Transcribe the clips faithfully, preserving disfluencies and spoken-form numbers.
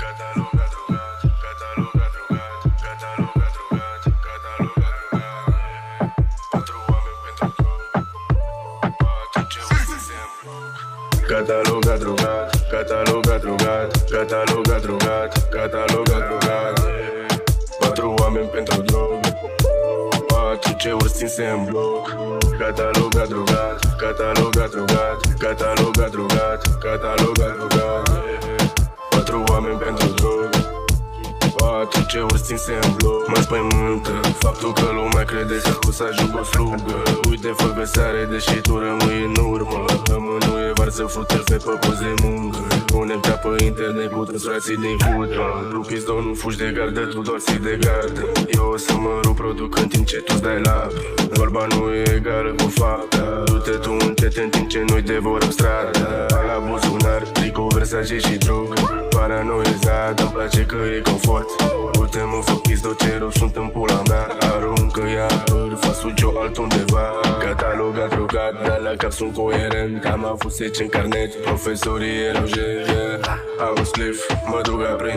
Cataloga drogat, cataloga drogat, cataloga drogat, cataloga drogat. Patru oameni pentru drog, patru ce exemplu. Cataloga drogat, cataloga drogat, cataloga drogat, cataloga drogat. Patru oameni pentru drog, patru ceuri stinse în bloc. Cataloga drogat, cataloga drogat, cataloga drogat, cataloga drogat. Patru oameni pentru drog, patru ceuri stinse în bloc. Mă spăimântă faptul că lumea crede că o să ajung o slugă. Uite, fă că sare, deși tu rămâi în urmă. Rămânuie varsă frutefe pe poze muncă. Conectat pe internet cu toți frații din fută. Tu pistol, nu fugi de gardă, tu doar ții de gardă. Eu o să mă rup produc în timp ce tu dai lapă. Vorba nu e egală cu fapta. Du-te tu în tete în timp ce noi devorăm strada. La buzunar, tricou, Versace și drog. Paranoizat, îmi place că e confort. Uite-mă, fac pistol, ce rău sunt în pula mea. Aruncă ea, îl fac sucio altundeva. Cataloga drogat, dar la cap sunt coerent. Am avut seci în carnet, profesorii erau jene. Am un spliff, mă duc aprind.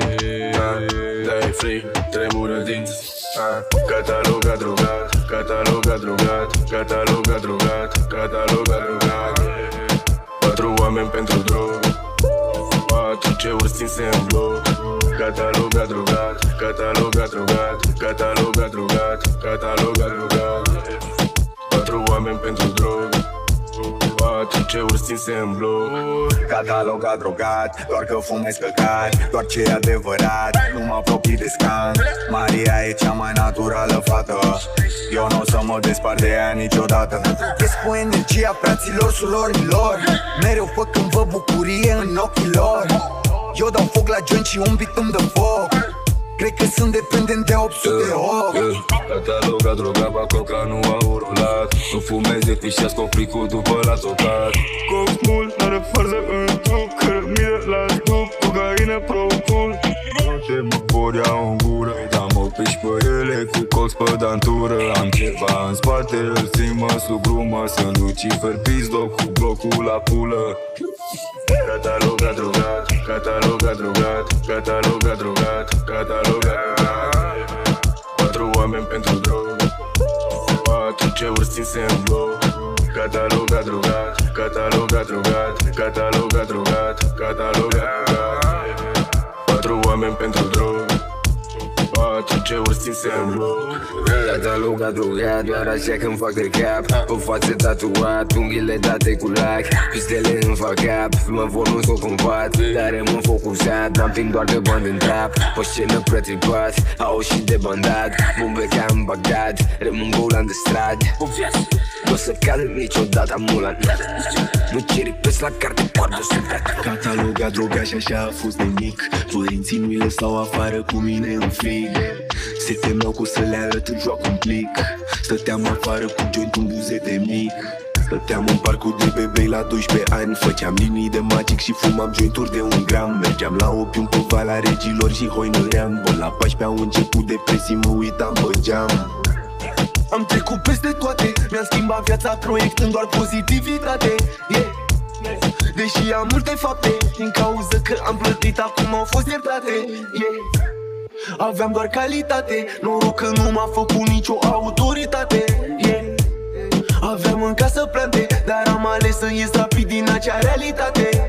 Dai fric, tremură dinți. Cataloga drogat, cataloga drogat, cataloga drogat, cataloga drogat. Patru oameni pentru drog, patru ceuri stinse în bloc. Cataloga drogat, cataloga drogat, cataloga drogat, cataloga drogat. Patru oameni pentru drog, patru ceuri stinse în bloc. Cataloga drogat, doar că fumez căcat, doar ce e adevărat, nu mă apropii de scan. Maria e cea mai naturală fată, eu nu o să mă despart de ea niciodată. Ies cu energia fraților, surorilor, mereu făc când vă bucurie în ochii lor. Eu dau foc la joint și un beat îmi dă foc. Cred că sunt dependent de opt sute opt. yeah. Cataloga droga, ba coca nu a urulat. Nu fumezi, etișească coplicul după la tocat. Coc mult, n-are farză în trup, cărămidă la stup, cocaină pro-cool. Ce mă vor iau în gură, dar mă piși pe ele cu cox pe dantură. Am ceva în spate, îl țin mă sub grumă. Sunt Lucifer Pizdoc cu blocul la pulă. Cataloga drogat, cataloga drogat, cataloga drogat, cataloga drogat. Patru oameni pentru drog, patru ceuri stinse în bloc. Cataloga drogat, cataloga drogat, cataloga drogat, cataloga drogat. Patru oameni pentru drog, patru ceuri stinse în bloc. Cataloga drogat, doar așa când fac de cap. Pe față tatuat, unghiile date cu lac. Pistele îmi fac cap, mă vor nu s-o combat. Dar rămân focusat, n-am timp doar de bani în trap. Pe scenă pretripat, au și de bandat. Bombe ca în Bagdad, rămân golan de strat. Nu să cadă niciodată mulan. Nu ceri pes la carte, poartă suflet. Cataloga droga și așa a fost de mic. Părinții nu-i lăsau afară cu mine în frig. Se temeau că o să le arăt în joacă un plic. Stăteam afară cu joint în buze de mic. Stăteam în parcul de bebei la doisprezece ani. Făceam linii de magic și fumam jointuri de un gram. Mergeam la opium pe Valea Regilor și hoinăream. Bă, la paisprezece au început depresii, mă uitam pe geam. Am trecut peste toate, mi-am schimbat viața proiectând doar pozitivitate, yeah. Deși am multe fapte, din cauză că am plătit, acum au fost iertate, yeah. Aveam doar calitate, noroc că nu m-a făcut nicio autoritate, yeah. Aveam în casă plante, dar am ales să ies rapid din acea realitate.